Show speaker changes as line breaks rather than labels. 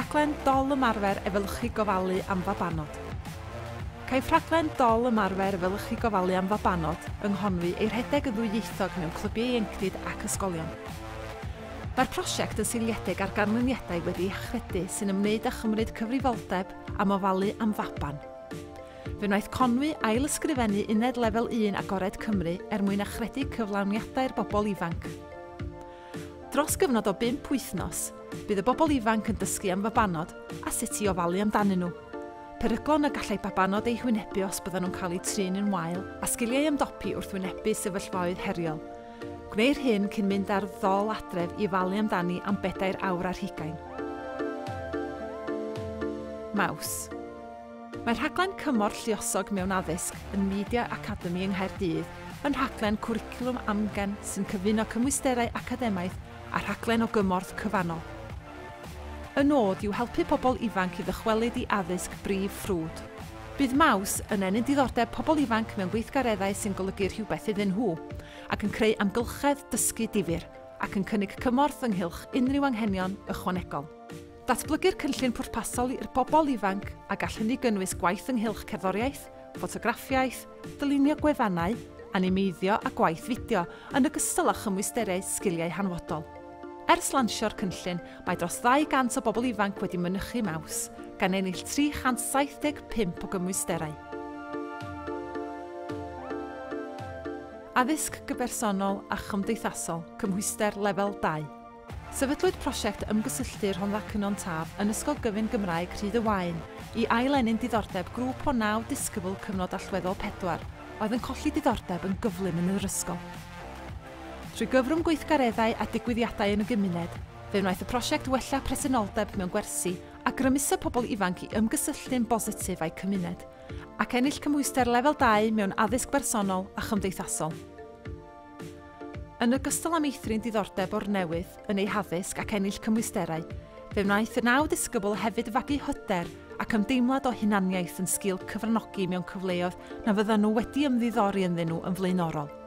rhaglen dol ymarfer efelychu gofalu am fabanod. Caiff rhaglen dol ymarfer efelychu gofalu am fabanod yng Nghonwy ei rhedeg yn ddwyieithog mewn clwbiau ieuenctid ac ysgolion. Mae'r prosiect yn seiliedig ar ganlyniadau wedi'u achredu sy'n ymwneud â chymryd cyfrifoldeb am ofalu am faban. Fe wnaeth Conwy ail-ysgrifennu uned lefel 1 Agored Cymru mwyn achredu cyflawniadau'r bobl ifanc. Dros gyfnod o 5 wythnos, bydd y bobl ifanc yn dysgu am fabanod a sut i ofalu amdanyn nhw. Peryglon y gallai babanod eu hwynebu os byddan nhw'n cael eu trin yn wael a sgiliau ymdopi wrth wynebu sefyllfaoedd heriol. Gwneir hyn cyn mynd ar ddol adref i ofalu amdani am 4 awr ar hugain. Maws. Mae rhaglen cymorth lluosog mewn addysg yn Media Academy yng Nghaerdydd yn rhaglen cwricwlwm amgen sy'n cyfuno cymwysterau academaidd a rhaglen o gymorth cyfannol. Y nod yw helpu pobl ifanc i ddychwelyd i addysg brif ffrwd. Bydd Maws yn enyn diddordeb pobl ifanc mewn gweithgareddau sy'n golygu rhywbeth iddyn nhw ac yn creu amgylchedd dysgu difyr ac yn cynnig cymorth ynghylch unrhyw anghenion ychwanegol. Datblygir cynllun pwrpasol i'r bobl ifanc a gall hynny gynnwys gwaith ynghylch cerddoriaeth, ffotograffiaeth, dylunio gwefannau, animeiddio a gwaith fideo yn ogystal â chymwysterau sgiliau hanfodol. Ers lansio'r cynllun, mae dros 200 o bobl ifanc wedi mynychu Maws, gan ennill 375 o gymwysterau. Addysg gybersonol a chymdeithasol, cymhwyster lefel 2. Sefydlwyd prosiect ymgysylltu Rhondda Cynon Taf yn Ysgol Gyfun Gymraeg Rhyd y Waun i ail-enyn diddordeb grŵp o 9 disgybl cyfnod allweddol 4 oedd yn colli diddordeb yn gyflym yn yr ysgol. Trwy gyfrwng gweithgareddau a digwyddiadau yn y gymuned, fe wnaeth y prosiect wella presenoldeb mewn gwersi a grymuso pobl ifanc i ymgysylltu'n bositif a'u cymuned, ac ennill cymhwyster lefel 2 mewn addysg bersonol a chymdeithasol. Yn ogystal â meithrin diddordeb o'r newydd yn ei haddysg ac ennill cymwysterau, fe wnaeth y 9 disgybl hefyd fagu hyder ac ymdeimlad o hunaniaeth yn sgil cyfranogi mewn cyfleoedd na fyddan nhw wedi ymddiddori ynddyn nhw yn flaenorol.